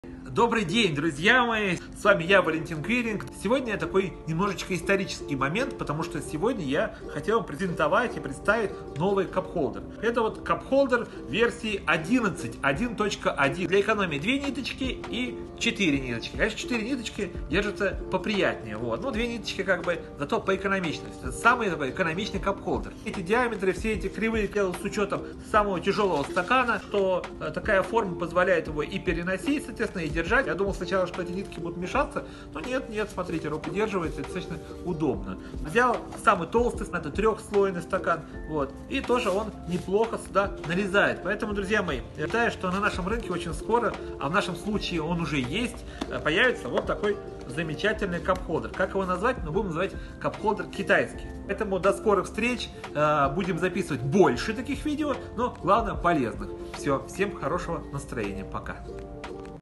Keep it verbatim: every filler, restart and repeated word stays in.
Добрый день, друзья мои! С вами я, Валентин Квиринг. Сегодня такой немножечко исторический момент, потому что сегодня я хотел вам презентовать и представить новый кап-холдер. Это вот кап-холдер версии одиннадцать, один точка один. Для экономии две ниточки и четыре ниточки. Конечно, четыре ниточки держатся поприятнее, вот. Но две ниточки как бы зато поэкономичнее. Это самый такой экономичный кап-холдер. Эти диаметры, все эти кривые с учетом самого тяжелого стакана, что такая форма позволяет его и переносить, соответственно, и держать. Я думал сначала, что эти нитки будут мешаться, но нет, нет, смотрите, рука держивается, это достаточно удобно. Взял самый толстый, это трехслойный стакан, вот, и тоже он неплохо сюда нарезает. Поэтому, друзья мои, я считаю, что на нашем рынке очень скоро, а в нашем случае он уже есть, появится вот такой замечательный кап-холдер. Как его назвать? Ну, будем называть кап-холдер китайский. Поэтому до скорых встреч, будем записывать больше таких видео, но главное полезных. Все, всем хорошего настроения, пока.